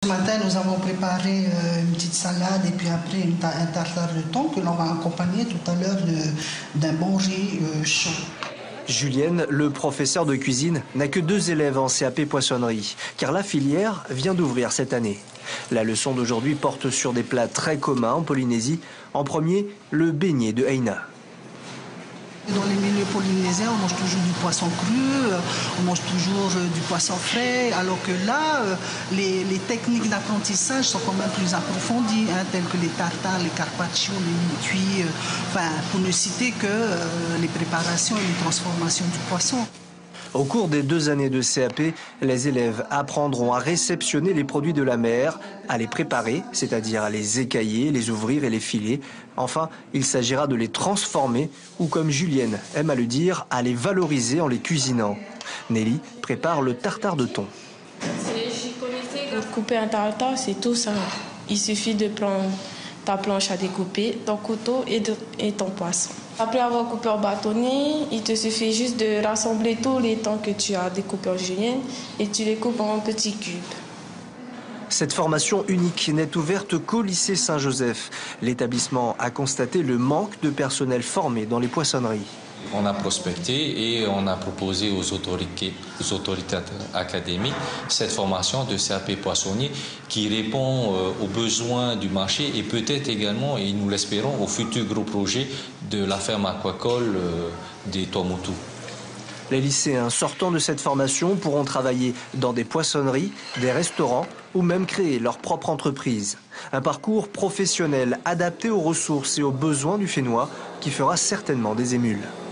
Ce matin, nous avons préparé une petite salade et puis après un tartare de thon que l'on va accompagner tout à l'heure d'un bon riz chaud. Julienne, le professeur de cuisine, n'a que 2 élèves en CAP poissonnerie, car la filière vient d'ouvrir cette année. La leçon d'aujourd'hui porte sur des plats très communs en Polynésie. En premier, le beignet de Heina. Dans les milieux polynésiens, on mange toujours du poisson cru, on mange toujours du poisson frais, alors que là, les techniques d'apprentissage sont quand même plus approfondies, telles que les tartares, les carpaccio, les cuits, pour ne citer que les préparations et les transformations du poisson. Au cours des 2 années de CAP, les élèves apprendront à réceptionner les produits de la mer, à les préparer, c'est-à-dire à les écailler, les ouvrir et les filer. Enfin, il s'agira de les transformer, ou comme Julienne aime à le dire, à les valoriser en les cuisinant. Nelly prépare le tartare de thon. Pour couper un tartare, c'est tout simple. Il suffit de prendre ta planche à découper, ton couteau et ton poisson. Après avoir coupé en bâtonnet, il te suffit juste de rassembler tous les thons que tu as découpés en julienne et tu les coupes en petits cubes. Cette formation unique n'est ouverte qu'au lycée Saint-Joseph. L'établissement a constaté le manque de personnel formé dans les poissonneries. On a prospecté et on a proposé aux autorités académiques cette formation de CAP poissonnier qui répond aux besoins du marché et peut-être également, et nous l'espérons, au futur gros projet de la ferme aquacole des Tuamotu. Les lycéens sortant de cette formation pourront travailler dans des poissonneries, des restaurants ou même créer leur propre entreprise. Un parcours professionnel adapté aux ressources et aux besoins du Fénois qui fera certainement des émules.